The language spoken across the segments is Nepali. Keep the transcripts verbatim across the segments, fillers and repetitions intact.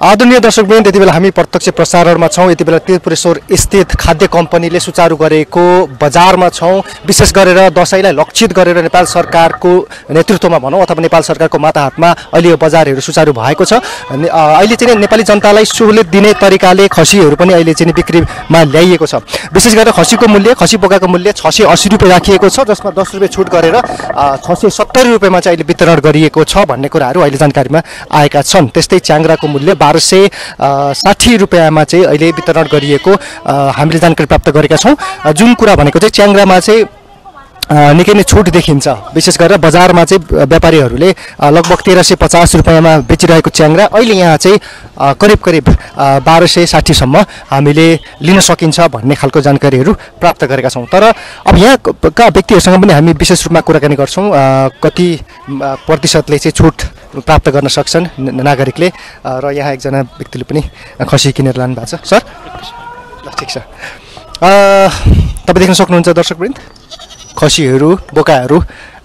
आदरणीय दर्शकवृन्द, यति बेला हामी प्रत्यक्ष प्रसारणमा छौँ। यति बेला त्रिपुरेश्वर स्थित खाद्य कम्पनीले सुचारू गरेको बजारमा छौँ। विशेष गरेर दसैँलाई लक्षित गरेर नेपाल सरकारको नेतृत्वमा भनौँ अथवा नेपाल सरकारको माताहातमा अहिले यो बजारहरू सुचारू भएको छ। अहिले चाहिँ नेपाली जनतालाई सहुलियत दिने तरिकाले खसीहरू पनि अहिले चाहिँ बिक्रीमा ल्याइएको छ। विशेष गरेर खसीको मूल्य, खसी बोकाको मूल्य छ सय अस्सी रुपियाँ राखिएको छ, जसमा दस रुपियाँ छुट गरेर छ सय सत्तरी रुपियाँमा चाहिँ अहिले वितरण गरिएको छ भन्ने कुराहरू अहिले जानकारीमा आएका छन्। त्यस्तै च्याङ्ग्राको मूल्य बाह्र सय साठी रुपियाँमा चाहिँ अहिले वितरण गरिएको हामीले जानकारी प्राप्त गरेका छौँ। जुन कुरा भनेको चाहिँ च्याङ्ग्रामा चाहिँ निकै नै छुट देखिन्छ। विशेष गरेर बजारमा चाहिँ व्यापारीहरूले लगभग तेह्र सय पचास रुपियाँमा बेचिरहेको च्याङ्ग्रा अहिले यहाँ चाहिँ करिब करिब बाह्र सय साठीसम्म हामीले लिन सकिन्छ भन्ने खालको जानकारीहरू प्राप्त गरेका छौँ। तर अब यहाँका व्यक्तिहरूसँग पनि हामी विशेष रूपमा कुराकानी गर्छौँ, कति प्रतिशतले चाहिँ छुट प्राप्त गर्न सक्छन् नागरिकले। र यहाँ एकजना व्यक्तिले पनि खसी किनेर लानु भएको छ। सर ल ठिक छ, तपाईँ देख्न सक्नुहुन्छ दर्शकवृन्द, खसीहरू बोकाहरू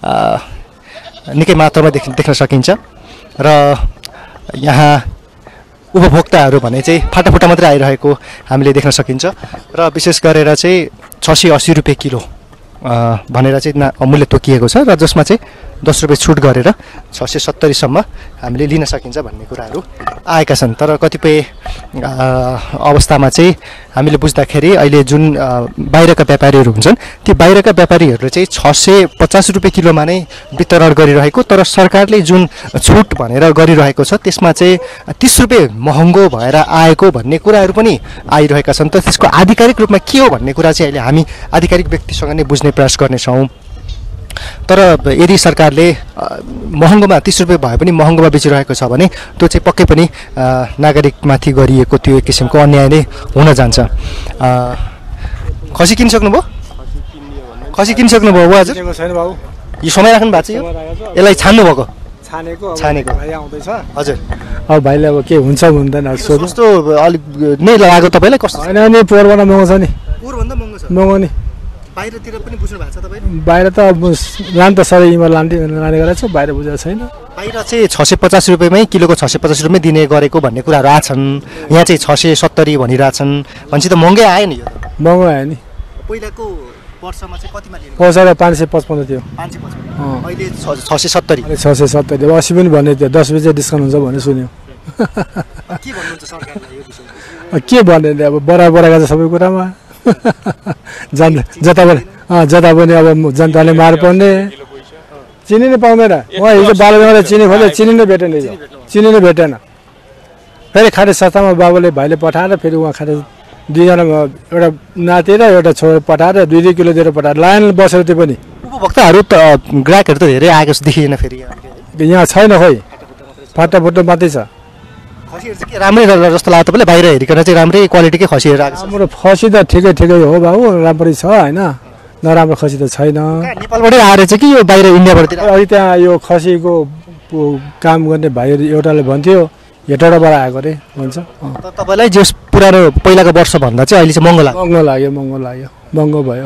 निकै मात्रामा देख देख्न सकिन्छ। र यहाँ उपभोक्ताहरू भने चाहिँ फाटाफुटा मात्रै आइरहेको हामीले देख्न सकिन्छ। र विशेष गरेर चाहिँ छ सय अस्सी रुपियाँ किलो भनेर चाहिँ ना मूल्य तोकिएको छ, र जसमा चाहिँ दस रुपियाँ छुट गरेर छ सय सत्तरीसम्म हामीले लिन सकिन्छ भन्ने कुराहरू आएका छन्। तर कतिपय अवस्थामा चाहिँ हामीले बुझ्दाखेरि अहिले जुन बाहिरका व्यापारीहरू हुन्छन्, ती बाहिरका व्यापारीहरूले चाहिँ छ सय पचास रुपियाँ किलोमा नै वितरण गरिरहेको, तर सरकारले जुन छुट भनेर गरिरहेको छ त्यसमा चाहिँ तिस रुपियाँ महँगो भएर आएको भन्ने कुराहरू पनि आइरहेका छन्। त त्यसको आधिकारिक रूपमा के हो भन्ने कुरा चाहिँ अहिले हामी आधिकारिक व्यक्तिसँग नै बुझ्ने प्रयास गर्नेछौँ। तर यदि सरकारले महँगोमा तिस रुपियाँ भए पनि महँगोमा बेचिरहेको छ भने त्यो चाहिँ पक्कै पनि नागरिकमाथि गरिएको त्यो एक किसिमको अन्याय नै हुन जान्छ। खसी किनिसक्नुभयो? खसी किनिसक्नुभयो हो हजुर? छैन बाबु, यो समय राख्नु भएको छ, यो यसलाई छान्नु भएको? छानेको छानेको भाइ आउँदैछ हजुर। अब भाइले अब के हुन्छ हुँदैन सोध्नु। कस्तो अलिक नै लाग्यो तपाईँलाई? कस्तो होइन नि, पोहोरभन्दा महँगो छ नि। पोहोरभन्दा महँगो छ? महँगो नि। बाहिरतिर पनि बुझ्नु भएको छ तपाईँले? बाहिर त लान त सधैँ इमा लाने लाने गरेको छु, बाहिर बुझेको छैन। बाहिर चाहिँ छ सय पचास रुपियाँमै किलोको छ सय पचास रुपियाँ दिने गरेको भन्ने कुराहरू आछन्। यहाँ चाहिँ छ सय सत्तरी भनिरहेछन्। भनेपछि त महँगै आयो नि? यो महँगो आयो नि। पहिलाको वर्षमा चाहिँ कतिमा लिनु? पैसा पाँच सय पचपन्न थियो, पाँच सय पचपन्न, अहिले छ सय सत्तरी। छ सय सत्तरी अस्सी पनि भन्ने थियो, दस रुपियाँ डिस्काउन्ट हुन्छ भन्ने सुन्यो। के भन्नुहुन्छ सरकारलाई यो विषयमा? के भन्ने अब बराबर बराबर छ सबै कुरामा। जन जता पनि अँ जता पनि अब जनताले मार पर्ने, चिनी नै पाउँदैन। उहाँ हिजो बाबुले चिनी खोज्यो, चिनी नै भेटेन, हिजो चिनी नै भेटेन। फेरि खाने सस्तामा बाबुले भाइले पठाएर फेरि उहाँ खाने दुईजना एउटा नाति र एउटा छोरा पठाएर दुई दुई किलो दिएर पठाएर लाइन बसेर त्यो पनि उपभोक्ताहरू त ग्राहकहरू त धेरै आएको देखिएन। फेरि यहाँ छैन, खोइ फाटाफुट्टो मात्रै छ। खसीहरू चाहिँ के राम्रै जस्तो लाग्यो तपाईँलाई? बाहिर हेरिकन चाहिँ राम्रै क्वालिटीकै खसीहरू आएको छ? हाम्रो खसी त ठिकै ठिकै हो बाबु, राम्रै छ होइन, नराम्रो खसी त छैन। नेपालबाटै आएर चाहिँ कि यो बाहिर इन्डियाबाट? अहिले त्यहाँ यो खसीको काम गर्ने भाइहरू एउटाले भन्थ्यो हेटौँडाबाट आएको अरे भन्छ। तपाईँलाई जो पुरानो पहिलाको वर्षभन्दा चाहिँ अहिले चाहिँ महँगो लाग्यो? महँगो लाग्यो, महँगो लाग्यो, महँगो भयो।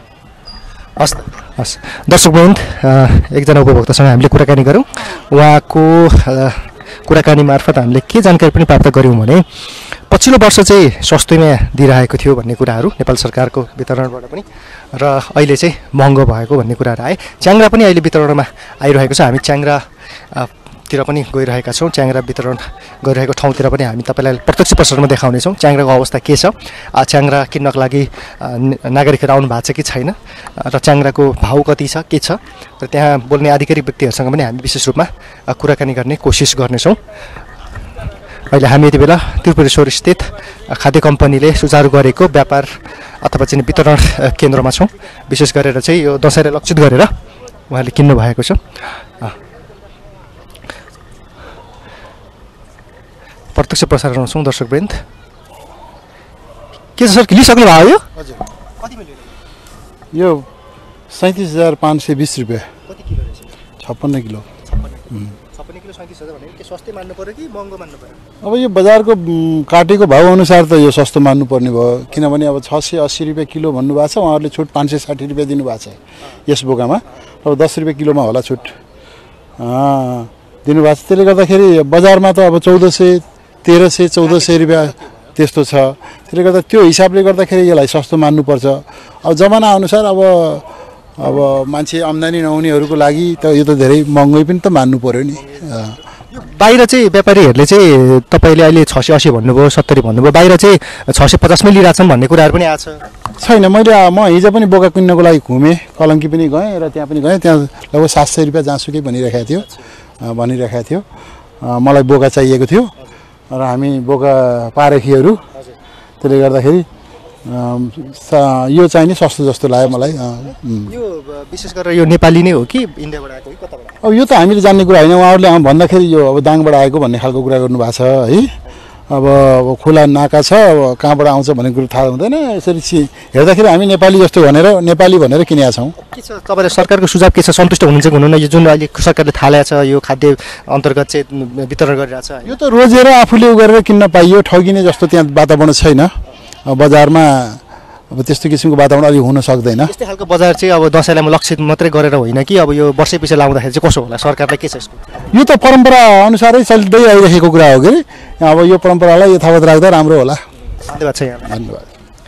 हस् हस् दर्शकवृन्द, एकजना उपभोक्तासँग हामीले कुराकानी गऱ्यौँ। उहाँको कुराकानी मार्फत हामीले के जानकारी पनि प्राप्त गऱ्यौँ भने पछिल्लो वर्ष चाहिँ सस्तैमा दिइरहेको थियो भन्ने कुराहरू नेपाल सरकारको वितरणबाट पनि, र अहिले चाहिँ महँगो भएको भन्ने कुराहरू आए। च्याङ्ग्रा पनि अहिले वितरणमा आइरहेको छ। हामी च्याङ्ग्रा तिर पनि गइरहेका छौँ, च्याङ्ग्रा वितरण गरिरहेको ठाउँतिर पनि हामी तपाईँलाई प्रत्यक्ष प्रसारणमा देखाउनेछौँ च्याङ्ग्राको अवस्था के छ, च्याङ्ग्रा किन्नको लागि नागरिकहरू आउनु भएको छ कि छैन, र च्याङ्ग्राको भाउ कति छ, के छ। र त्यहाँ बोल्ने आधिकारिक व्यक्तिहरूसँग पनि हामी विशेष रूपमा कुराकानी गर्ने कोसिस गर्नेछौँ। अहिले हामी यति बेला त्रिपुरेश्वर स्थित खाद्य कम्पनीले सुचारू गरेको व्यापार अथवा चाहिँ वितरण केन्द्रमा छौँ। विशेष गरेर चाहिँ यो दसैँलाई लक्षित गरेर उहाँले किन्नु भएको छ। प्रत्यक्ष प्रसारण छौँ दर्शकवृन्द। के छ सर, लिइसक्नु भयो यो? हजुर। कतिमा लिनु? यो सैँतिस हजार पाँच सय बिस रुपियाँ। कति किलो रहेछ? छप्पन्न किलो। छप्पन्न किलो सैँतिस हजार भने के सस्तै मान्नु पऱ्यो कि महँगो मान्नु पऱ्यो? अब यो बजारको काटेको भाउ अनुसार त यो सस्तो मान्नुपर्ने भयो, किनभने अब छ सय अस्सी रुपियाँ किलो भन्नुभएको छ, उहाँहरूले छुट पाँच सय साठी रुपियाँ दिनुभएको छ यस बोकामा। अब दस रुपियाँ किलोमा होला छुट दिनुभएको छ। त्यसले गर्दाखेरि बजारमा त अब चौध सय तेह्र सय चौध सय रुपियाँ त्यस्तो छ। त्यसले गर्दा त्यो हिसाबले गर्दाखेरि यसलाई सस्तो मान्नुपर्छ। अब जमाना अनुसार अब अब मान्छे आम्दानी नहुनेहरूको लागि त यो त धेरै महँगै पनि त मान्नु पर्यो नि। बाहिर चाहिँ व्यापारीहरूले चाहिँ तपाईँले अहिले छ सय असी भन्नुभयो, सत्तरी भन्नुभयो, बाहिर चाहिँ छ सय पचासमै लिइरहेछन् भन्ने कुराहरू पनि आएको छ। छैन, मैले म हिजो पनि बोका किन्नको लागि घुमेँ, कलङ्की पनि गएँ र त्यहाँ पनि गएँ। त्यहाँ लगभग सात सय रुपियाँ जहाँसुकै भनिरहेको थियो भनिरहेको थियो मलाई बोका चाहिएको थियो र हामी बोका पारेखीहरू। त्यसले गर्दाखेरि यो चाहिँ नि सस्तो जस्तो लाग्यो मलाई। यो विशेष गरेर यो नेपाली नै हो कि इन्डियाबाट आएको कि कताबाट? अब यो त हामीले जान्ने कुरा होइन, उहाँहरूले भन्दाखेरि यो अब दाङबाट आएको भन्ने खालको कुरा गर्नुभएको छ है। अब खुला नाका छ, अब कहाँबाट आउँछ भन्ने कुरो थाहा हुँदैन। यसरी हेर्दाखेरि हामी नेपाली जस्तो भनेर नेपाली भनेर किनेका छौँ। के छ तपाईँले सरकारको सुझाव के छ? सन्तुष्ट हुनुहुन्छ कि हुनुहुन्न? यो जुन अहिले सरकारले थालेको छ यो खाद्य अन्तर्गत चाहिँ वितरण गरिरहेछ, यो त रोजेर आफूले उ गरेर किन्न पाइयो, ठगिने जस्तो त्यहाँ वातावरण छैन। बजारमा अब त्यस्तो किसिमको वातावरण अलि हुन सक्दैन। यस्तै खालको बजार चाहिँ अब दसैँलाई लक्षित मात्रै गरेर होइन कि अब यो वर्षै पछि लाउँदाखेरि चाहिँ कसो होला? सरकारलाई के छ यसको? यो त परम्परा अनुसारै चल्दै आइरहेको कुरा हो कि अब यो परम्परालाई यथावत राख्दा राम्रो होला। धन्यवाद छ यहाँलाई। धन्यवाद।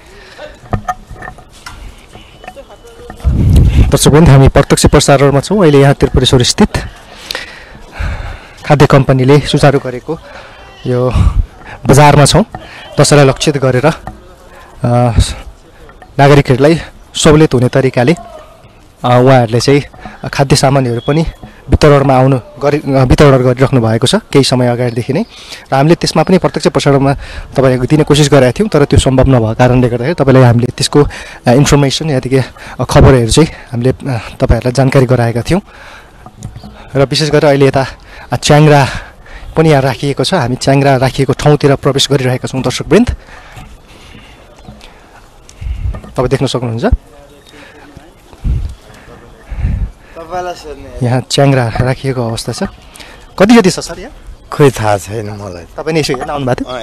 दर्शकवृन्द, हामी प्रत्यक्ष प्रसारणमा छौँ अहिले यहाँ त्रिपुरेश्वर स्थित खाद्य कम्पनीले सुचारू गरेको यो बजारमा छौँ। दसैँलाई लक्षित गरेर नागरिकहरूलाई सहुलियत हुने तरिकाले उहाँहरूले चाहिँ खाद्य सामानहरू पनि वितरणमा आउनु गरि वितरण गरिराख्नु भएको छ केही समय अगाडिदेखि नै। र हामीले त्यसमा पनि प्रत्यक्ष प्रसारणमा तपाईँहरूको दिने कोसिस गरेका थियौँ, तर त्यो सम्भव नभएको कारणले गर्दाखेरि तपाईँलाई हामीले त्यसको इन्फर्मेसन यादेखि खबरहरू चाहिँ हामीले तपाईँहरूलाई जानकारी गराएका थियौँ। र विशेष गरेर अहिले यता च्याङ्ग्रा पनि यहाँ राखिएको छ। हामी च्याङ्ग्रा राखिएको ठाउँतिर प्रवेश गरिरहेका छौँ दर्शकवृन्द। तपाईँ देख्न सक्नुहुन्छ यहाँ च्याङ्ग्रा राखिएको अवस्था छ। कति जति छ सर यहाँ? खोइ थाहा छैन मलाई। तपाईँ नै यसो हेर्न आउनुभएको थियो?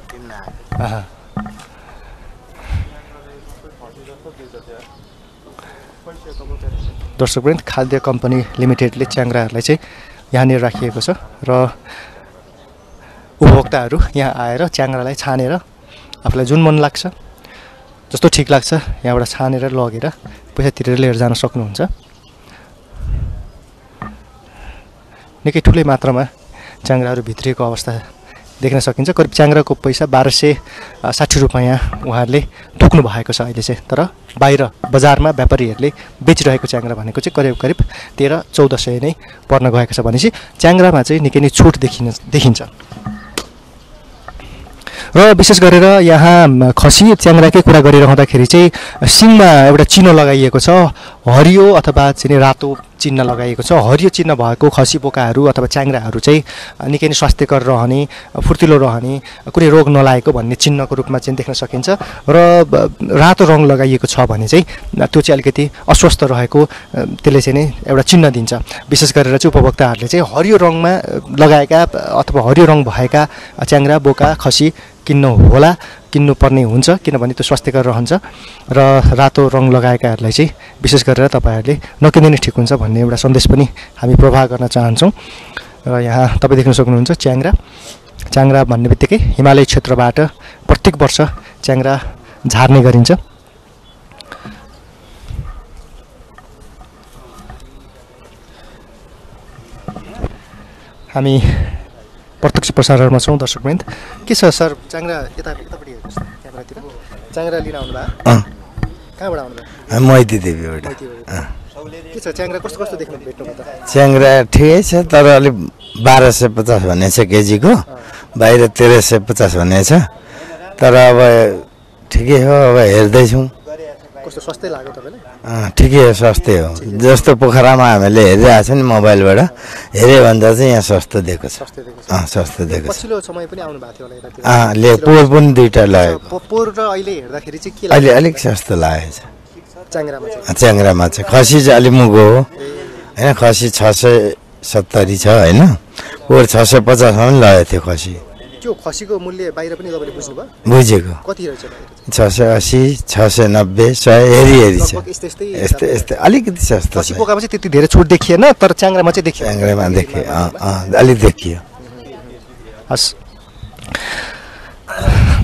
दर्शकवृन्द, खाद्य कम्पनी लिमिटेडले च्याङ्ग्राहरूलाई चाहिँ यहाँनिर राखिएको छ र उपभोक्ताहरू यहाँ आएर च्याङ्ग्रालाई छानेर आफूलाई जुन मन लाग्छ, जस्तो ठिक लाग्छ यहाँबाट छानेर लगेर पैसा तिरेर लिएर जान सक्नुहुन्छ। निकै ठुलै मात्रामा च्याङ्ग्राहरू भित्रिएको अवस्था देख्न सकिन्छ। करिब च्याङ्ग्राको पैसा बाह्र सय साठी रुपियाँ उहाँहरूले तोक्नु भएको छ अहिले चाहिँ। तर बाहिर बजारमा व्यापारीहरूले बेचिरहेको च्याङ्ग्रा भनेको चाहिँ करिब करिब तेह्र चौध सय नै पर्न गएको छ। भनेपछि च्याङ्ग्रामा चाहिँ निकै नै छुट देखिन देखिन्छ। र विशेष गरेर यहाँ खसी च्याङ्ग्राकै कुरा गरिरहँदाखेरि चाहिँ सिङमा एउटा चिन्ह लगाइएको छ, हरियो अथवा चाहिँ रातो चिन्ह लगाइएको छ। हरियो चिन्ह भएको खसी बोकाहरू अथवा च्याङ्ग्राहरू चाहिँ निकै नै स्वास्थ्यकर रहने, फुर्तिलो रहने, कुनै रोग नलागेको भन्ने चिन्हको रूपमा चाहिँ देख्न सकिन्छ। र रातो रङ लगाइएको छ भने चाहिँ त्यो चाहिँ अलिकति अस्वस्थ रहेको त्यसले चाहिँ नै एउटा चिन्ह दिन्छ। विशेष गरेर चाहिँ उपभोक्ताहरूले चाहिँ हरियो रङमा लगाएका अथवा हरियो रङ भएका च्याङ्ग्रा बोका खसी किन्नु होला, किन्नुपर्ने हुन्छ, किनभने त्यो स्वास्थ्यकर रहन्छ। र रातो रङ लगाएकाहरूलाई चाहिँ विशेष गरेर तपाईँहरूले नकिने नै ठिक हुन्छ भन्ने एउटा सन्देश पनि हामी प्रवाह गर्न चाहन्छौँ। र यहाँ तपाईँ देख्न सक्नुहुन्छ च्याङ्ग्रा च्याङ्ग्रा भन्ने बित्तिकै हिमालय क्षेत्रबाट प्रत्येक वर्ष च्याङ्ग्रा झार्ने गरिन्छ। हामी प्रत्यक्ष प्रसारणमा छौँ दर्शकवृन्द। के छ सर च्याङ्ग्रा यता यतापट्टि हेर्नुहोस् क्यामेरातिर च्याङ्ग्रा लिन आउनुभयो? कहाँबाट आउनुभयो? मैती देवीबाट। के छ च्याङ्ग्रा कस्तो कस्तो देख्नु भेट्नु त? च्याङ्ग्रा ठिकै छ, तर अलिक बाह्र सय पचास भन्ने छ केजीको, बाहिर तेह्र सय पचास भन्ने छ। तर अब ठिकै हो, अब हेर्दैछौँ। कस्तो सस्तै लाग्यो तपाईँलाई? ठिकै हो, सस्तै हो। जस्तो पोखरामा हामीले हेरिरहेको छ नि मोबाइलबाट, हेऱ्यो भन्दा चाहिँ यहाँ सस्तो दिएको छ। अँ सस्तो दिएको छ। पछिल्लो समय पनि आउनु भएको थियो होला यतातिर? अँ ले पोहोर पनि दुईवटा लगेको। पोहोर र अहिले हेर्दाखेरि चाहिँ के लाग्यो? अहिले अलिक सस्तो लागेको छ च्याङ्ग्रामा चाहिँ। च्याङ्ग्रामा चाहिँ खसी चाहिँ अलिक मुगो हो होइन, खसी छ सय सत्तरी छ होइन, पोहोर छ सय पचासमा पनि लगेको थियो खसी। त्यो खसीको मूल्य बाहिर पनि तपाईँले बुझ्नुभयो? बुझेको। कति रहेछ बाहिर? छ सय असी, छ सय नब्बे, सय हेरी हेरी छ। यस्तै यस्तै यस्तै अलिकति सस्तो छ। खसी बोकामा चाहिँ त्यति धेरै छुट देखिएन, तर च्याङ्ग्रामा चाहिँ देखियो। च्याङ्ग्रामा देखियो, अँ अँ अलिक देखियो। हस्,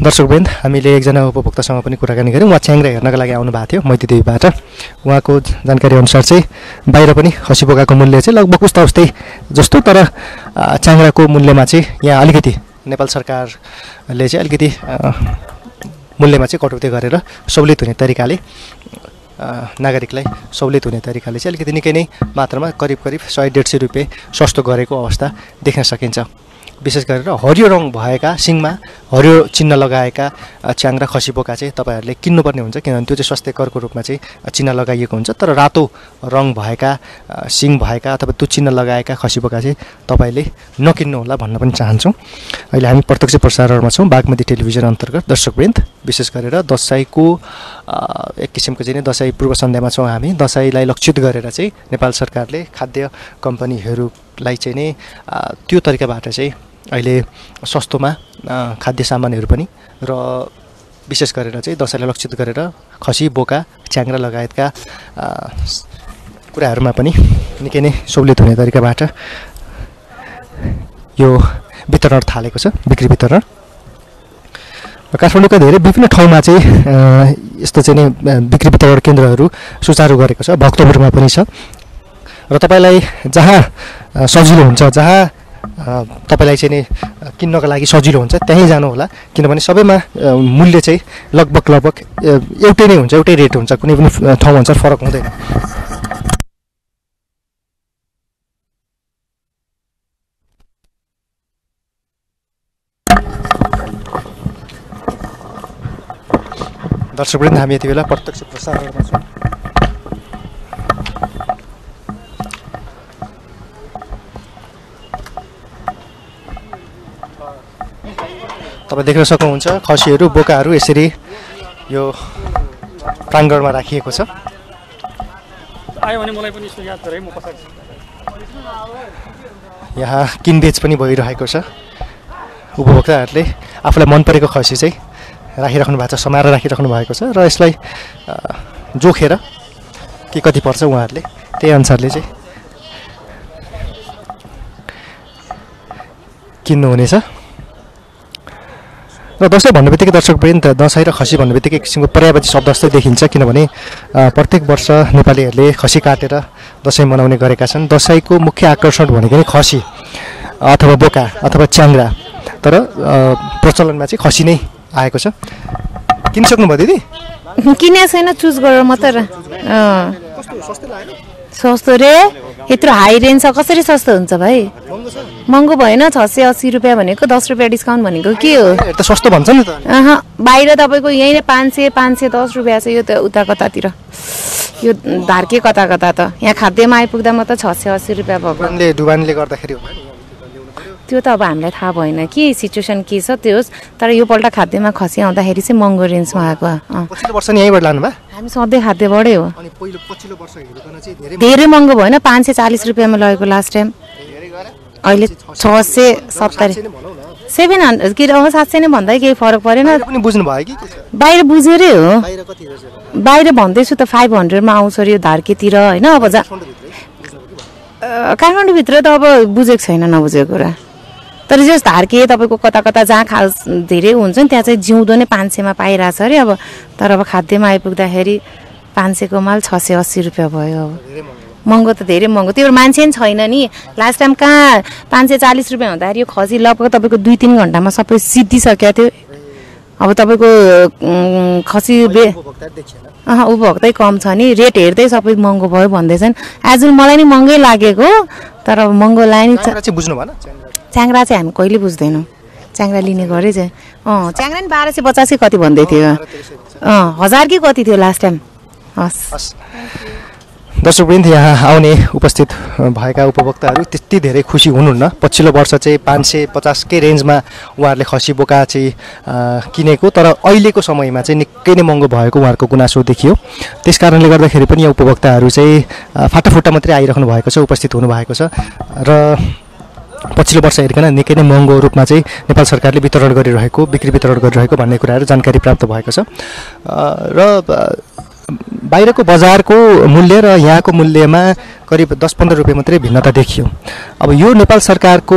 दर्शकवृन्द हामीले एकजना उपभोक्तासँग पनि कुराकानी गऱ्यौँ। उहाँ च्याङ्ग्रा हेर्नका लागि आउनु भएको थियो मैतीदेवीबाट। उहाँको जानकारी अनुसार चाहिँ बाहिर पनि खसी बोकाको मूल्य चाहिँ लगभग उस्ता उस्तै जस्तो, तर च्याङ्ग्राको मूल्यमा चाहिँ यहाँ अलिकति नेपाल सरकारले चाहिँ अलिकति मूल्यमा चाहिँ कटौती गरेर सहुलियत हुने तरिकाले नागरिकलाई सहुलियत हुने तरिकाले चाहिँ अलिकति निकै नै मात्रामा करिब करिब सय डेढ सय रुपियाँ सस्तो गरेको अवस्था देख्न सकिन्छ। विशेष गरेर हरियो रङ भएका सिङमा हरियो चिन्ह लगाएका च्याङ्ग्रा खसी बोका चाहिँ तपाईँहरूले किन्नुपर्ने हुन्छ, किनभने त्यो चाहिँ स्वास्थ्य करको रूपमा चाहिँ चिन्ह लगाइएको हुन्छ। तर रातो रङ भएका सिङ भएका अथवा त्यो चिन्ह लगाएका खसी बोका चाहिँ तपाईँले नकिन्नु होला भन्न पनि चाहन्छौँ। अहिले हामी प्रत्यक्ष प्रसारणमा छौँ बागमती टेलिभिजन अन्तर्गत। दर्शकवृन्द, विशेष गरेर दसैँको एक किसिमको चाहिँ दसैँ पूर्व सन्ध्यामा छौँ हामी। दसैँलाई लक्षित गरेर चाहिँ नेपाल सरकारले खाद्य कम्पनीहरूलाई चाहिँ नै त्यो तरिकाबाट चाहिँ अहिले सस्तोमा खाद्य सामानहरू पनि र विशेष गरेर चाहिँ दसैँलाई लक्षित गरेर खसी बोका च्याङ्ग्रा लगायतका कुराहरूमा पनि निकै नै सहुलियत हुने तरिकाबाट यो वितरण थालेको छ, बिक्री वितरण। काठमाडौँका धेरै विभिन्न ठाउँमा चाहिँ यस्तो चाहिँ नै बिक्री वितरण केन्द्रहरू सुचारू गरेको छ, भक्तपुरमा पनि छ। र तपाईँलाई जहाँ सजिलो हुन्छ, जहाँ तपाईँलाई चाहिँ नि किन्नका लागि सजिलो हुन्छ त्यहीँ जानु होला, किनभने सबैमा मूल्य चाहिँ लगभग लगभग एउटै नै हुन्छ, एउटै रेट हुन्छ, कुनै पनि ठाउँ अनुसार फरक हुँदैन। दर्शकवृन्द, हामी यति बेला प्रत्यक्ष प्रसारणमा छौँ। तपाईँ देख्न सक्नुहुन्छ खसीहरू बोकाहरू यसरी यो प्राङ्गणमा राखिएको छ। यहाँ किनबेच पनि भइरहेको छ। उपभोक्ताहरूले आफूलाई मन परेको खसी चाहिँ राखिराख्नु भएको छ, समाएर राखिराख्नु भएको छ र यसलाई जोखेर के कति पर्छ उहाँहरूले त्यही अनुसारले चाहिँ किन्नुहुनेछ। र दसैँ भन्ने बित्तिकै दर्शकवृन्द, दसैँ र खसी भन्ने बित्तिकै एक किसिमको पर्यायवाची शब्द जस्तै देखिन्छ, किनभने प्रत्येक वर्ष नेपालीहरूले खसी काटेर दसैँ मनाउने गरेका छन्। दसैँको मुख्य आकर्षण भनेको नै खसी अथवा बोका अथवा च्याङ्ग्रा, तर प्रचलनमा चाहिँ खसी नै आएको छ। किनिसक्नुभयो दिदी? किने छैन, चुज गरेर मात्र। सस्तो रे, यत्रो हाई रेन्ज छ, कसरी सस्तो हुन्छ भाइ? महँगो भएन। छ सय अस्सी रुपियाँ भनेको दस रुपियाँ डिस्काउन्ट भनेको के हो? त सस्तो भन्छ नि त। अँ, बाहिर तपाईँको यहीँ नै पाँच सय पाँच सय दस रुपियाँ छ। यो त उता कतातिर, यो धार्के कता कता त। यहाँ खाद्यमा आइपुग्दा म त छ सय अस्सी रुपियाँ भएको। डुबानले गर्दाखेरि त्यो त अब हामीलाई थाहा भएन कि सिचुएसन के छ त्यो होस्, तर योपल्ट खाद्यमा खसी आउँदाखेरि चाहिँ महँगो रेन्जमा आएको। पछिल्लो वर्ष नि यहीँबाट लानुभयो? हामी सधैँ खाद्यबाटै हो। अनि पहिलो पछिल्लो वर्ष हेर्दैन चाहिँ धेरै धेरै महँगो भएन, पाँच सय चालिस रुपियाँमा लगेको लास्ट टाइम। अहिले छ सय सत्तरी सेभेन हन्ड्रेड कि अब सात सय नै भन्दा केही फरक परेन। पनि बुझ्नु भयो कि बाहिर बुझेरै हो, बाहिर कति बाहिर भन्दैछु त फाइभ हन्ड्रेडमा आउँछ अरे यो धार्केतिर होइन। अब जा काठमाडौँभित्र त अब बुझेको छैन, नबुझेको कुरा। तर जस धार्के तपाईँको कता कता जहाँ खा धेरै हुन्छ नि त्यहाँ चाहिँ जिउँदो नै पाँच सयमा पाइरहेछ अरे। अब तर अब खाद्यमा आइपुग्दाखेरि पाँच सयको माल छ सय अस्सी रुपियाँ भयो। अब महँगो त धेरै महँगो, त्यो मान्छे नि छैन नि। लास्ट टाइम कहाँ पाँच सय चालिस रुपियाँ हुँदाखेरि यो खसी लगभग तपाईँको दुई तिन घन्टामा सबै सिद्धिसकेको थियो। अब तपाईँको खसी बे अँ उपभोक्तै कम छ नि, रेट हेर्दै सबै महँगो भयो भन्दैछन्। आज मलाई नि महँगै लागेको, तर अब महँगो लाग्यो नि। बुझ्नु भएन? च्याङ्ग्रा चाहिँ हामी कहिले बुझ्दैनौँ। च्याङ्ग्रा लिने गरेँ चाहिँ अँ च्याङ्ग्रा नि बाह्र सय पचास कि कति भन्दै थियो। अँ हजार कि कति थियो लास्ट टाइम। हस् दर्शकवृन्द, यहाँ आउने उपस्थित भएका उपभोक्ताहरू त्यति धेरै खुसी हुनुहुन्न। पछिल्लो वर्ष चाहिँ पाँच सय पचासकै रेन्जमा उहाँहरूले खसी बोका चाहिँ किनेको, तर अहिलेको समयमा चाहिँ निकै नै महँगो भएको उहाँहरूको गुनासो देखियो। त्यस कारणले गर्दाखेरि पनि यहाँ उपभोक्ताहरू चाहिँ फाटाफुट्टा मात्रै आइराख्नु भएको छ, उपस्थित हुनुभएको छ। र पछिल्लो वर्ष हेरिकन निकै नै महँगो रूपमा चाहिँ नेपाल सरकारले वितरण गरिरहेको, बिक्री वितरण गरिरहेको भन्ने कुराहरू जानकारी प्राप्त भएको छ। र बाहिरको बजारको मूल्य र यहाँको मूल्यमा करिब दस पन्ध्र रुपियाँ मात्रै भिन्नता देखियो। अब यो नेपाल सरकारको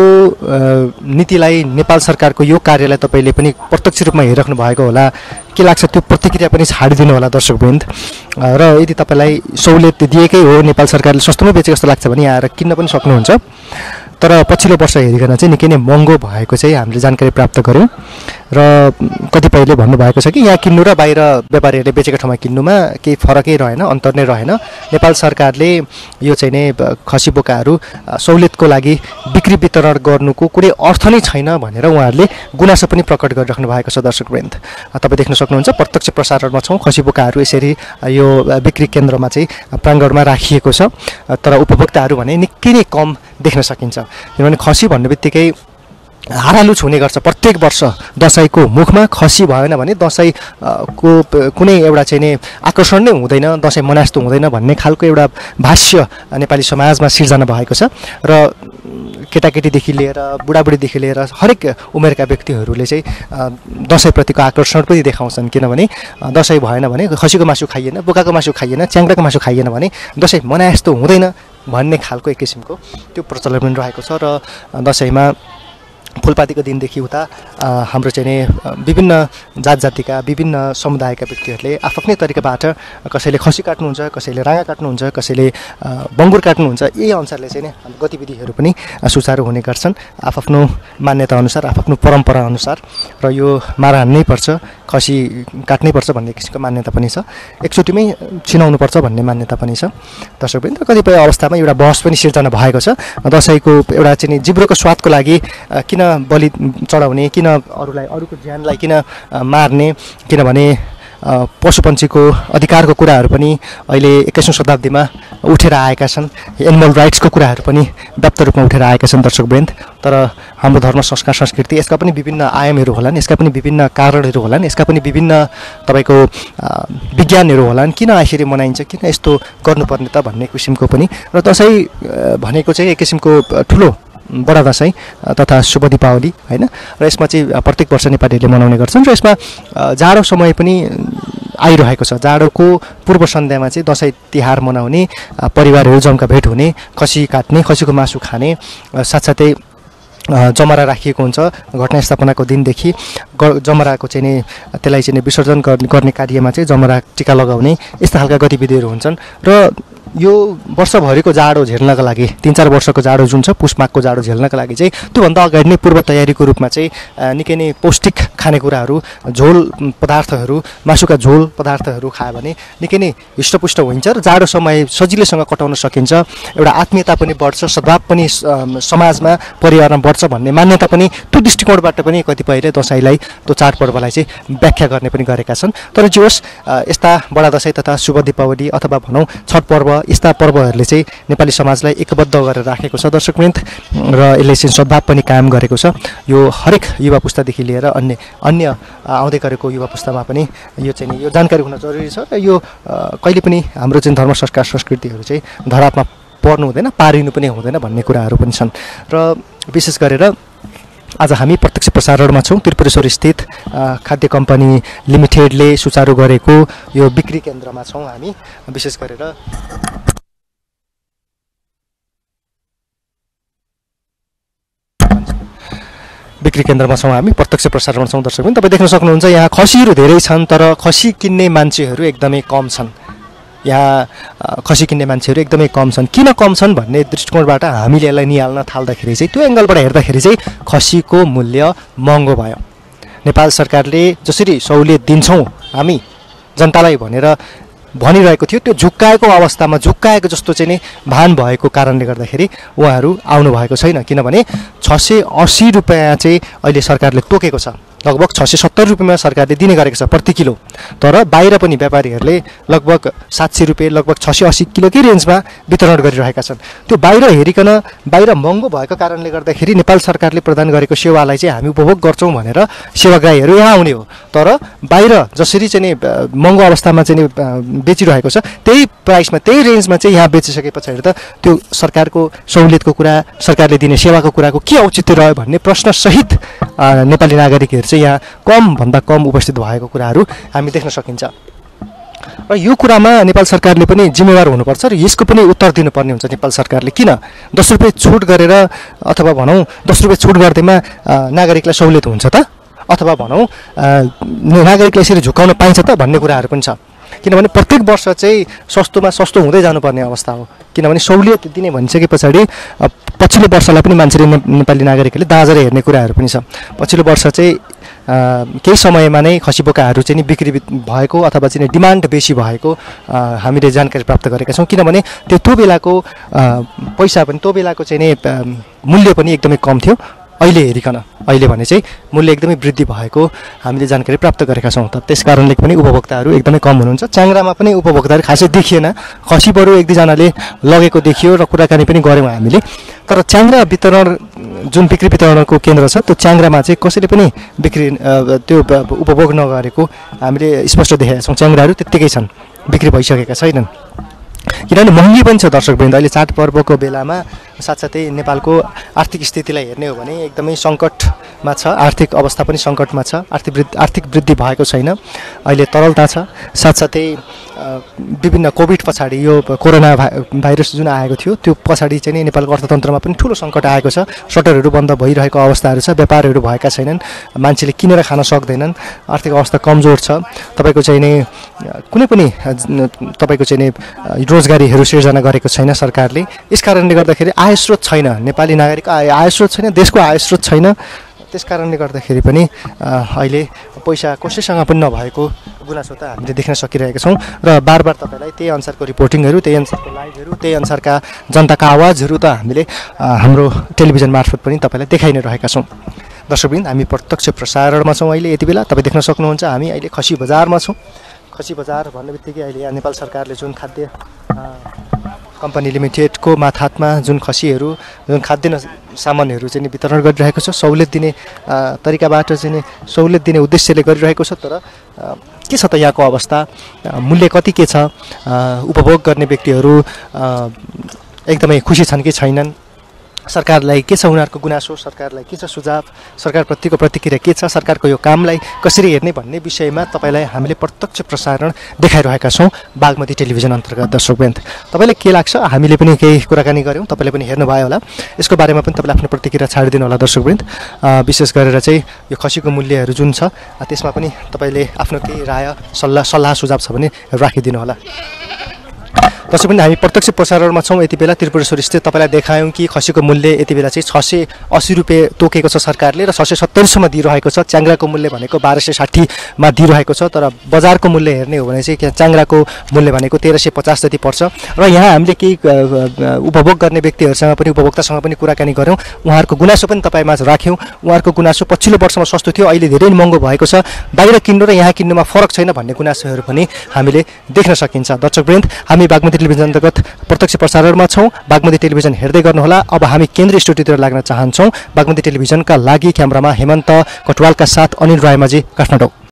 नीतिलाई, नेपाल सरकारको यो कार्यलाई तपाईँले पनि प्रत्यक्ष रूपमा हेरिराख्नु भएको होला, के लाग्छ त्यो प्रतिक्रिया पनि छाडिदिनु होला दर्शकवृन्द। र यदि तपाईँलाई सहुलियत दिएकै हो, नेपाल सरकारले सस्तोमा बेचेको जस्तो लाग्छ भने यहाँ आएर किन्न पनि सक्नुहुन्छ। तर पछिल्लो वर्ष हेरिकन चाहिँ निकै नै महँगो भएको चाहिँ हामीले जानकारी प्राप्त गऱ्यौँ र कतिपयले भन्नुभएको छ कि यहाँ किन्नु र बाहिर व्यापारीहरूले बेचेको ठाउँमा किन्नुमा केही फरकै रहेन, अन्तर नै रहेन। नेपाल सरकारले यो चाहिँ नै खसी बोकाहरू सहुलियतको लागि बिक्री वितरण गर्नुको कुनै अर्थ नै छैन भनेर उहाँहरूले गुनासो पनि प्रकट गरिराख्नु भएको छ दर्शकवृन्द। तपाईँ देख्न सक्नुहुन्छ प्रत्यक्ष प्रसारणमा छौँ, खसी बोकाहरू यसरी यो बिक्री केन्द्रमा चाहिँ प्राङ्गणमा राखिएको छ। तर उपभोक्ताहरू भने निकै नै कम देख्न सकिन्छ, किनभने खसी भन्ने बित्तिकै हारालु छुने गर्छ। प्रत्येक वर्ष दसैँको मुखमा खसी भएन भने दसैँ को कुनै एउटा चाहिँ नि आकर्षण नै हुँदैन, दसैँ मनास्तो हुँदैन भन्ने खालको एउटा भाष्य नेपाली समाजमा सिर्जना भएको छ। र केटाकेटीदेखि लिएर बुढाबुढीदेखि लिएर हरेक उमेरका व्यक्तिहरूले चाहिँ दसैँप्रतिको आकर्षण पनि देखाउँछन्। किनभने दसैँ भएन भने खसीको मासु खाइएन, बोकाको मासु खाइएन, च्याङ्ग्राको मासु खाइएन भने दसैँ मनास्तो हुँदैन भन्ने खालको एक किसिमको त्यो प्रचलन पनि रहेको छ। र दसैँमा फुलपातीको दिनदेखि उता हाम्रो चाहिँ नि विभिन्न जात जातिका विभिन्न समुदायका व्यक्तिहरूले आफ्नै तरिकाबाट कसैले खसी काट्नुहुन्छ, कसैले राँगा काट्नुहुन्छ, कसैले बङ्गुर काट्नुहुन्छ। यही अनुसारले चाहिँ नि हाम्रो गतिविधिहरू पनि सुचारू हुने गर्छन् आफ्नो मान्यताअनुसार, आफ्नो परम्पराअनुसार। र यो मारा हान्नै पर्छ, खसी काट्नै पर्छ भन्ने किसिमको मान्यता पनि छ, एकचोटिमै छिनाउनुपर्छ भन्ने मान्यता पनि छ दर्शकवृन्द। कतिपय अवस्थामा एउटा बहस पनि सिर्जना भएको छ दसैँको एउटा चाहिँ जिब्रोको स्वादको लागि किन बलि चढाउने, किन अरूलाई अरूको ज्यानलाई किन मार्ने, किनभने पशुपन्छीको अधिकारको कुराहरू पनि अहिले एक्काइसौँ शताब्दीमा उठेर आएका छन्, एनिमल राइट्सको कुराहरू पनि व्याप्त रूपमा उठेर आएका छन् दर्शकवृन्द। तर हाम्रो धर्म संस्कार संस्कृति यसका पनि विभिन्न आयामहरू होलान्, यसका पनि विभिन्न कारणहरू होलान्, यसका पनि विभिन्न तपाईँको विज्ञानहरू होलान्। किन यसरी मनाइन्छ, किन यस्तो गर्नुपर्ने त भन्ने किसिमको पनि। र दसैँ भनेको चाहिँ एक किसिमको ठुलो बडा दसैँ तथा शुभ दीपावली होइन। र यसमा चाहिँ प्रत्येक वर्ष नेपालीहरूले मनाउने गर्छन्। र यसमा जाडो समय पनि आइरहेको छ। जाडोको पूर्व सन्ध्यामा चाहिँ दसैँ तिहार मनाउने, परिवारहरू जम्का भेट हुने, खसी काट्ने, खसीको मासु खाने, साथसाथै जमरा राखिएको हुन्छ। घटना स्थापनाको दिनदेखि जमराको चाहिँ नि त्यसलाई चाहिँ विसर्जन गर्ने कार्यमा चाहिँ जमरा टिका लगाउने, यस्ता खालका गतिविधिहरू हुन्छन्। र यो वर्षभरिको जाडो झेल्नका लागि, तिन चार वर्षको जाडो जुन छ पुष माघको जाडो झेल्नका लागि चाहिँ त्योभन्दा अगाडि नै पूर्व तयारीको रूपमा चाहिँ निकै नै पौष्टिक खानेकुराहरू, झोल पदार्थहरू, मासुका झोल पदार्थहरू खायो भने निकै नै हिष्टपुष्ट हुन्छ र जाडो समय सजिलैसँग कटाउन सकिन्छ। एउटा आत्मीयता पनि बढ्छ, सद्भाव पनि समाजमा परिवारमा बढ्छ भन्ने मान्यता पनि त्यो दृष्टिकोणबाट पनि कतिपयले दसैँलाई, त्यो चाडपर्वलाई चाहिँ व्याख्या गर्ने पनि गरेका छन्। तर जे होस्, यस्ता बडा दसैँ तथा शुभ दीपावली अथवा भनौँ छठ पर्व, यस्ता पर्वहरूले चाहिँ नेपाली समाजलाई एकबद्ध गरेर राखेको छ दर्शकवृन्द। र यसले चाहिँ सद्भाव पनि कायम गरेको छ। यो हरेक युवा पुस्तादेखि लिएर अन्य अन्य आउँदै गरेको युवा पुस्तामा पनि यो चाहिँ यो जानकारी हुन जरुरी छ। र यो कहिले पनि हाम्रो चाहिँ धर्म संस्कार संस्कृतिहरू चाहिँ धरापमा पर्नु हुँदैन, पारिनु पनि हुँदैन भन्ने कुराहरू पनि छन्। र विशेष गरेर आज हामी प्रत्यक्ष प्रसारणमा छौँ त्रिपुरेश्वर स्थित खाद्य कम्पनी लिमिटेडले सुचारू गरेको यो बिक्री केन्द्रमा छौँ हामी। विशेष गरेर बिक्री केन्द्रमा छौँ हामी, प्रत्यक्ष प्रसारणमा छौँ दर्शक। तपाईँ देख्न सक्नुहुन्छ यहाँ खसीहरू धेरै छन्, तर खसी किन्ने मान्छेहरू एकदमै कम छन्। यहाँ खसी किन्ने मान्छेहरू एकदमै कम छन्। किन कम छन् भन्ने दृष्टिकोणबाट हामीले यसलाई निहाल्न थाल्दाखेरि चाहिँ त्यो एङ्गलबाट हेर्दाखेरि चाहिँ खसीको मूल्य महँगो भयो। नेपाल सरकारले जसरी सहुलियत दिन्छौँ हामी जनतालाई भनेर भनिरहेको थियो, त्यो झुक्काएको अवस्थामा झुक्काएको जस्तो चाहिँ नि भान भएको कारणले गर्दाखेरि उहाँहरू आउनुभएको छैन। किनभने छ सय असी रुपियाँ चाहिँ अहिले सरकारले तोकेको छ, लगभग छ सय सत्तर रुपियाँमा सरकारले दिने गरेको छ प्रति किलो। तर बाहिर पनि व्यापारीहरूले लगभग सात सय रुपियाँ, लगभग छ सय असी किलोकै रेन्जमा वितरण गरिरहेका छन्। त्यो बाहिर हेरिकन बाहिर महँगो भएको कारणले गर्दाखेरि नेपाल सरकारले प्रदान गरेको सेवालाई चाहिँ हामी उपभोग गर्छौँ भनेर सेवाग्राहीहरू यहाँ आउने हो। तर बाहिर जसरी चाहिँ नि महँगो अवस्थामा चाहिँ बेचिरहेको छ त्यही प्राइसमा, त्यही रेन्जमा चाहिँ यहाँ बेचिसके पछाडि त त्यो सरकारको सहुलियतको कुरा, सरकारले दिने सेवाको कुराको के औचित्य रह्यो भन्ने प्रश्नसहित नेपाली नागरिकहरू चाहिँ यहाँ कम भन्दा कम उपस्थित भएको कुराहरू हामी देख्न सकिन्छ। र यो कुरामा नेपाल सरकारले पनि जिम्मेवार हुनुपर्छ र यसको पनि उत्तर दिनुपर्ने हुन्छ नेपाल सरकारले। किन दस रुपियाँ छुट गरेर अथवा भनौँ दस रुपियाँ छुट गर्दैमा नागरिकलाई सहुलियत हुन्छ त, अथवा भनौँ नागरिकलाई यसरी झुकाउन पाइन्छ त भन्ने कुराहरू पनि छ। किनभने प्रत्येक वर्ष चाहिँ सस्तोमा सस्तो हुँदै जानुपर्ने अवस्था हो। किनभने सहुलियत दिने भनिसके पछाडि पछिल्लो वर्षलाई पनि मान्छेले नेपाली नागरिकहरूले दाँजेर हेर्ने कुराहरू पनि छ। पछिल्लो वर्ष चाहिँ केही समयमा नै खसी बोकाहरू चाहिँ नि बिक्री भएको अथवा चाहिँ डिमान्ड बेसी भएको हामीले जानकारी प्राप्त गरेका छौँ। किनभने त्यो त्यो बेलाको पैसा पनि त्यो बेलाको चाहिँ नि मूल्य पनि एकदमै कम थियो। अहिले हेरिकन अहिले भने चाहिँ मूल्य एकदमै वृद्धि भएको हामीले जानकारी प्राप्त गरेका छौँ। त त्यस कारणले पनि उपभोक्ताहरू एकदमै कम हुनुहुन्छ। च्याङ्ग्रामा पनि उपभोक्ताहरू खासै देखिएन, खसी बरु एक दुईजनाले लगेको देखियो र कुराकानी पनि गऱ्यौँ हामीले। तर च्याङ्ग्रा वितरण जुन बिक्री वितरणको केन्द्र छ त्यो च्याङ्ग्रामा चाहिँ कसैले पनि बिक्री त्यो उपभोग नगरेको हामीले स्पष्ट देखेका छौँ। च्याङ्ग्राहरू त्यत्तिकै छन्, बिक्री भइसकेका छैनन्। किनभने महँगी पनि छ दर्शकवृन्द। अहिले चाडपर्वको बेलामा साथसाथै नेपालको आर्थिक स्थितिलाई हेर्ने हो भने एकदमै सङ्कटमा छ, आर्थिक अवस्था पनि सङ्कटमा छ, आर्थिक वृद्धि आर्थिक वृद्धि भएको छैन। अहिले तरलता छ, साथसाथै विभिन्न कोभिड पछाडि यो कोरोना भाइरस जुन आएको थियो त्यो पछाडि चाहिँ नेपालको अर्थतन्त्रमा पनि ठुलो सङ्कट आएको छ। सटरहरू बन्द भइरहेको अवस्थाहरू छ, व्यापारहरू भएका छैनन्, मान्छेले किनेर खान सक्दैनन्, आर्थिक अवस्था कमजोर छ। तपाईँको चाहिँ नि कुनै पनि तपाईँको चाहिँ नि रोजगारीहरू सिर्जना गरेको छैन सरकारले। यस कारणले गर्दाखेरि आय स्रोत छैन, नेपाली नागरिकको आय आय स्रोत छैन, देशको आय स्रोत छैन। त्यस कारणले गर्दाखेरि पनि अहिले पैसा कसैसँग पनि नभएको गुनासो त हामीले देख्न सकिरहेका छौँ। र बार बार तपाईँलाई त्यही अनुसारको रिपोर्टिङहरू, त्यही अनुसारको लाइभहरू, त्यही अनुसारका जनताका आवाजहरू त हामीले हाम्रो टेलिभिजन मार्फत पनि तपाईँलाई देखाइ नै रहेका छौँ। दर्शकवृन्द, हामी प्रत्यक्ष प्रसारणमा छौँ अहिले। यति बेला तपाईँ देख्न सक्नुहुन्छ हामी अहिले खसी बजारमा छौँ। खसी बजार भन्ने बित्तिकै अहिले यहाँ नेपाल सरकारले जुन खाद्य कम्पनी लिमिटेडको माथामा जुन खसीहरू जुन खाद्य सामानहरू चाहिँ वितरण गरिरहेको छ, सहुलियत दिने तरिकाबाट चाहिँ सहुलियत दिने उद्देश्यले गरिरहेको छ। तर के छ त यहाँको अवस्था, मूल्य कति के छ, उपभोग गर्ने व्यक्तिहरू एकदमै खुसी छन् कि छैनन्, सरकारलाई के छ उनीहरूको गुनासो, सरकारलाई के छ सुझाव, सरकारप्रतिको प्रतिक्रिया के छ, सरकारको यो कामलाई कसरी हेर्ने भन्ने विषयमा तपाईँलाई हामीले प्रत्यक्ष प्रसारण देखाइरहेका छौँ बागमती टेलिभिजन अन्तर्गत। दर्शकवृन्द, तपाईँलाई के लाग्छ, हामीले पनि केही कुराकानी गऱ्यौँ, तपाईँले पनि हेर्नुभयो होला, यसको बारेमा पनि तपाईँले आफ्नो प्रतिक्रिया छाडिदिनु होला। दर्शकवृन्द, विशेष गरेर चाहिँ यो खसीको मूल्यहरू जुन छ त्यसमा पनि तपाईँले आफ्नो केही राय सल्लाह सल्लाह सुझाव छ भने राखिदिनु होला। दर्शकवृन्द, हामी प्रत्यक्ष प्रसारणमा छौँ यति बेला त्रिपुरेश्वर स्थित। तपाईँलाई देखायौँ कि खसीको मूल्य यति बेला चाहिँ छ सय अस्सी रुपियाँ तोकेको छ सरकारले र छ सय सत्तरीसम्म दिइरहेको छ। च्याङ्ग्राको मूल्य भनेको बाह्र सय साठीमा दिइरहेको छ। तर बजारको मूल्य हेर्ने हो भने चाहिँ च्याङ्ग्राको मूल्य भनेको तेह्र सय पचास जति पर्छ। र यहाँ हामीले केही उपभोग गर्ने व्यक्तिहरूसँग पनि उपभोक्तासँग पनि कुराकानी गऱ्यौँ, उहाँहरूको गुनासो पनि तपाईँमा राख्यौँ। उहाँहरूको गुनासो पछिल्लो वर्षमा सस्तो थियो, अहिले धेरै महँगो भएको छ, बाहिर किन्नु र यहाँ किन्नुमा फरक छैन भन्ने गुनासोहरू पनि हामीले देख्न सकिन्छ। दर्शकवृन्द, हामी बागमती टेलिभिजन अन्तर्गत प्रत्यक्ष प्रसारणमा छौँ। बागमती टेलिभिजन हेर्दै गर्नुहोला। अब हामी केन्द्रीय स्टुडियोतिर लाग्न चाहन्छौँ। बागमती टेलिभिजनका लागि क्यामेरामा हेमन्त कटवालका साथ अनिल रायमाझी, काठमाडौँ।